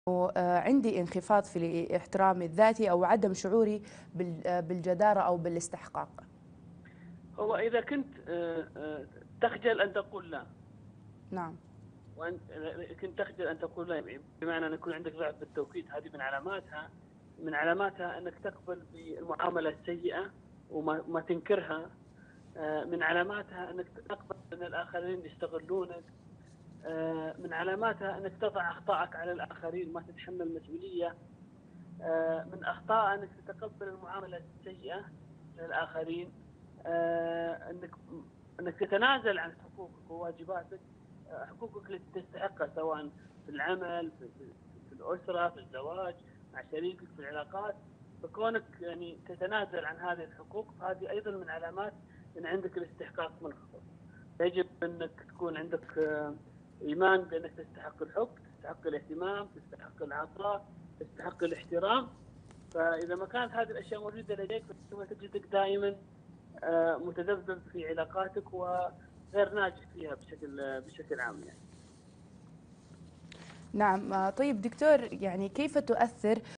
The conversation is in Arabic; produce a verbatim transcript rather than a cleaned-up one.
عندي انخفاض في احترامي الذاتي أو عدم شعوري بالجدارة أو بالاستحقاق. هو إذا كنت تخجل أن تقول لا. نعم. وأن كنت تخجل أن تقول لا، بمعنى أن يكون عندك ضعف بالتوقيت، هذه من علاماتها من علاماتها أنك تقبل بالمعاملة السيئة وما ما تنكرها. من علاماتها أنك تقبل أن الآخرين يستغلونك. من علاماتها أنك تضع أخطائك على الآخرين، ما تتحمل مسؤولية. من أخطاء أنك تتقبل المعاملة السيئة للآخرين، أنك أنك تتنازل عن حقوقك وواجباتك، حقوقك التي تستحقها سواء في العمل، في, في الأسرة، في الزواج، مع شريكك، في العلاقات. فكونك يعني تتنازل عن هذه الحقوق، فهذه أيضا من علامات أن عندك الاستحقاق منخفض. يجب أنك تكون عندك إيمان بأنك تستحق الحب، تستحق الاهتمام، تستحق العطاء، تستحق الاحترام. فإذا ما كانت هذه الأشياء موجودة لديك فسوف تجدك دائما متذبذب في علاقاتك وغير ناجح فيها بشكل بشكل عام يعني. نعم. طيب دكتور، يعني كيف تؤثر